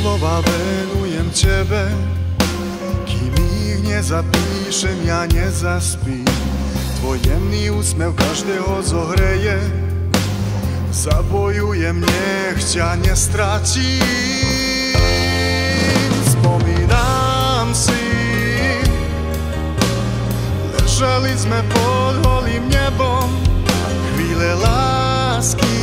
slova venujem tebe, kým ich nezapíšem, ja nezaspím. Tvoj jemný úsmev každého zohreje, zabojujem, nech ťa nestratím. Spomínam si, ležali sme pod holým nebom, chvíle lásky,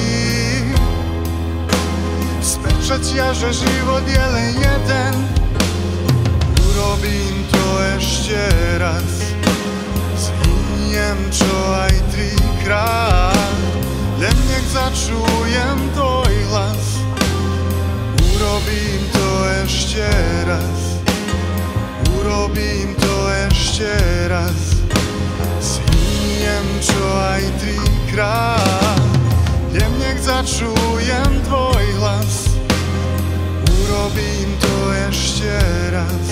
spečatia, že život je len jeden. Urobím to ešte raz, zhyniem čo aj trikrát, len nech začujem tvoj hlas. Urobím to ešte raz, urobím to ešte raz, zhyniem čo aj trikrát, len nech začujem tvoj hlas. Urobím to ešte raz.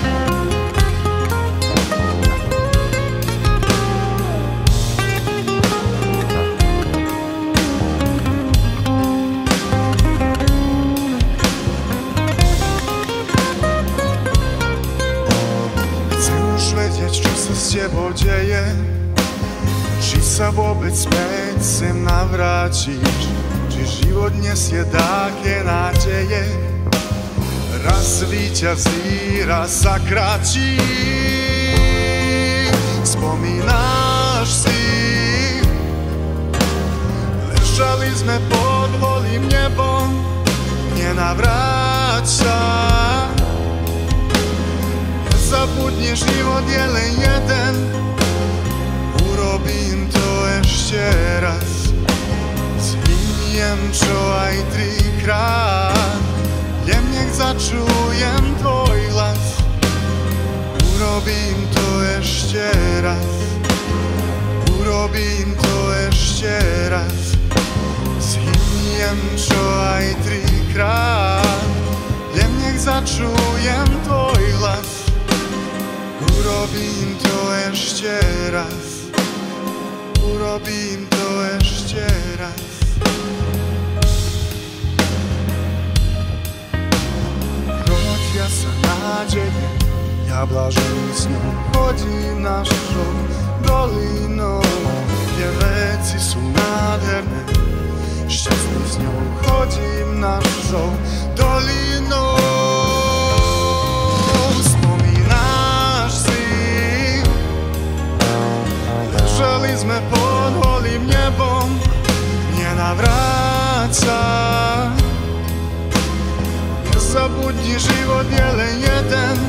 Chcem už vedieť, čo sa s tebou deje, či sa vôbec späť sem navrátiš, či život nesie také nádeje. Raz víťazí, raz sa kráti. Spomínaš si, ležali sme pod holým nebom, nenavráť sa. Nezabudni, život je len jeden. Urobím to ešte raz, zhyniem čo aj trikrát, len nech začujem tvoj hlas. Urobím to ešte raz, urobím to ešte raz, zhyniem čo aj trikrát, len nech začujem tvoj hlas. Urobím to ešte raz, urobím to ešte raz. Krotia sa nádeje, ja blažený s ňou chodím našou dolinou, kde veci sú nádherné, šťastný s ňou chodím našou dolinou. Ležali sme pod holým nebom, nenavráť sa. Nezabudni, život je len jeden.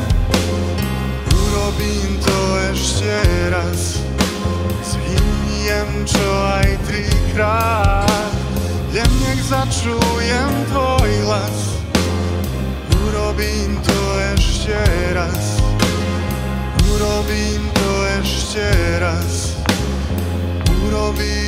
Urobím to ešte raz, zhyniem čo aj trikrát, len nech začujem tvoj hlas. Urobím to ešte raz, urobím to ešte raz, urobím